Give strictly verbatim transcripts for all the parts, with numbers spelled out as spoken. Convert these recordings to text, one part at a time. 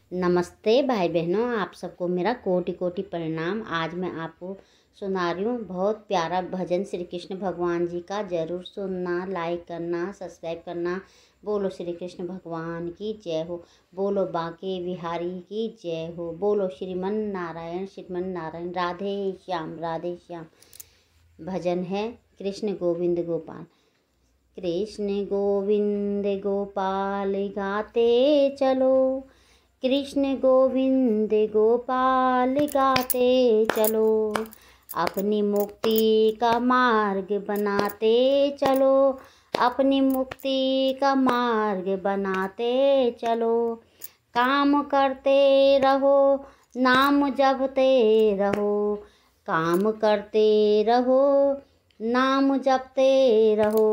नमस्ते भाई बहनों, आप सबको मेरा कोटि कोटि प्रणाम। आज मैं आपको सुना रही हूँ बहुत प्यारा भजन श्री कृष्ण भगवान जी का। ज़रूर सुनना, लाइक करना, सब्सक्राइब करना। बोलो श्री कृष्ण भगवान की जय हो, बोलो बांके बिहारी की जय हो, बोलो श्रीमन नारायण श्रीमन नारायण, राधे श्याम राधे श्याम। भजन है कृष्ण गोविंद गोपाल। कृष्ण गोविंद गोपाल गाते चलो, कृष्ण गोविंद गोपाल गाते चलो, अपनी मुक्ति का मार्ग बनाते चलो, अपनी मुक्ति का मार्ग बनाते चलो। काम करते रहो, नाम जपते रहो, काम करते रहो, नाम जपते रहो।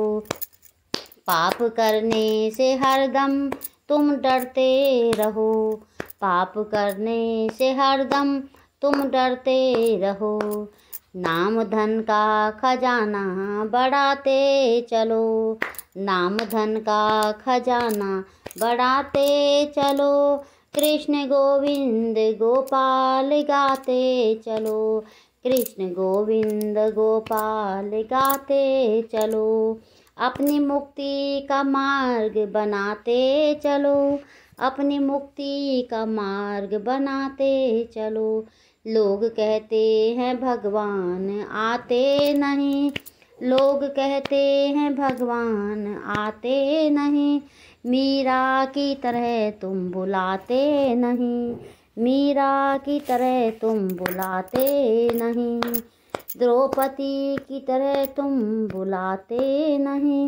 पाप करने से हरदम तुम डरते रहो, पाप करने से हरदम तुम डरते रहो। नाम धन का खजाना बढ़ाते चलो, नाम धन का खजाना बढ़ाते चलो, कृष्ण गोविंद गोपाल गाते चलो, कृष्ण गोविंद गोपाल गाते चलो। अपनी मुक्ति का मार्ग बनाते चलो, अपनी मुक्ति का मार्ग बनाते चलो। लोग कहते हैं भगवान आते नहीं, लोग कहते हैं भगवान आते नहीं, मीरा की तरह तुम बुलाते नहीं, मीरा की तरह तुम बुलाते नहीं, द्रौपदी की तरह तुम बुलाते नहीं,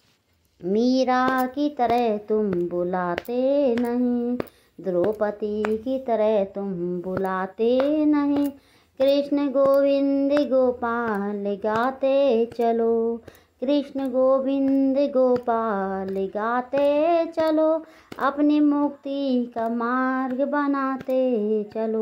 मीरा की तरह तुम बुलाते नहीं, द्रौपदी की तरह तुम बुलाते नहीं। कृष्ण गोविंद गोपाल गाते चलो, कृष्ण गोविंद गोपाल गाते चलो, अपनी मुक्ति का मार्ग बनाते चलो।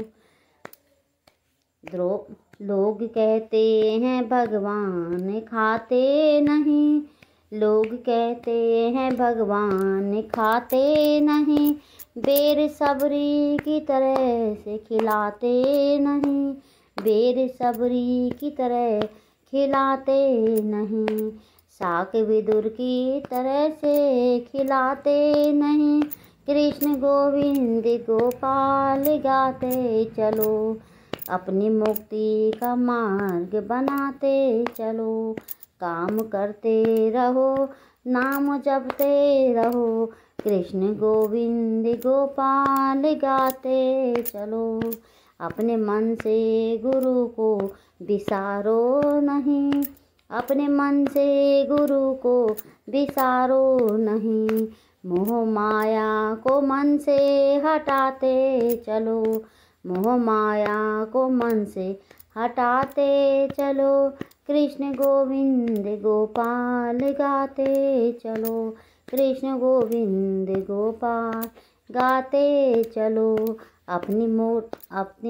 द्रो लोग कहते हैं भगवान खाते नहीं, लोग कहते हैं भगवान खाते नहीं, बेर सबरी की तरह से खिलाते नहीं, बेर सबरी की तरह खिलाते नहीं, शाक विदुर की तरह से खिलाते नहीं। कृष्ण गोविंद गोपाल गाते चलो, अपनी मुक्ति का मार्ग बनाते चलो। काम करते रहो, नाम जपते रहो, कृष्ण गोविंद गोपाल गाते चलो। अपने मन से गुरु को बिसारो नहीं, अपने मन से गुरु को बिसारो नहीं, मोह माया को मन से हटाते चलो, मोह माया को मन से हटाते चलो, कृष्ण गोविंद गोपाल गाते चलो, कृष्ण गोविंद गोपाल गाते चलो। अपनी मोट अपनी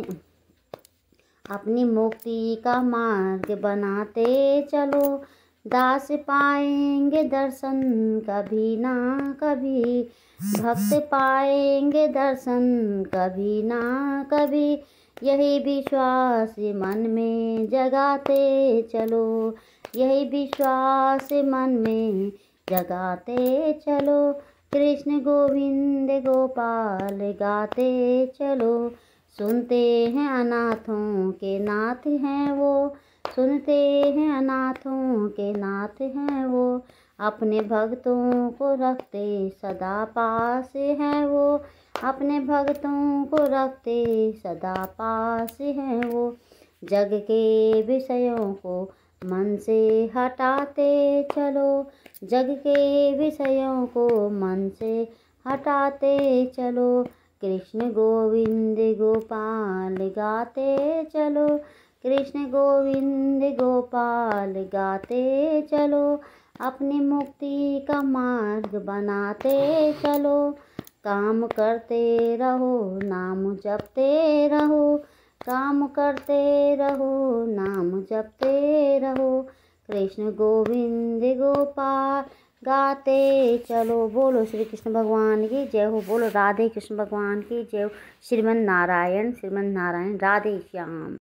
अपनी मुक्ति का मार्ग बनाते चलो, दास पाएंगे दर्शन कभी ना कभी, भक्त पाएंगे दर्शन कभी ना कभी, यही विश्वास मन में जगाते चलो, यही विश्वास मन में जगाते चलो, कृष्ण गोविंद गोपाल गाते चलो। सुनते हैं अनाथों के नाथ हैं वो, सुनते हैं अनाथों के नाथ हैं वो, अपने भक्तों को रखते सदा पास हैं वो, अपने भक्तों को रखते सदा पास हैं वो। जग के विषयों को मन से हटाते चलो, जग के विषयों को मन से हटाते चलो, कृष्ण गोविंद गोपाल गाते चलो, कृष्ण गोविंद गोपाल गाते चलो, अपनी मुक्ति का मार्ग बनाते चलो। काम करते रहो, नाम जपते रहो, काम करते रहो, नाम जपते रहो, कृष्ण गोविंद गोपाल गाते चलो। बोलो श्री कृष्ण भगवान की जय हो। बोलो राधे कृष्ण भगवान की जय हो। श्रीमन नारायण श्रीमन नारायण। राधे श्याम।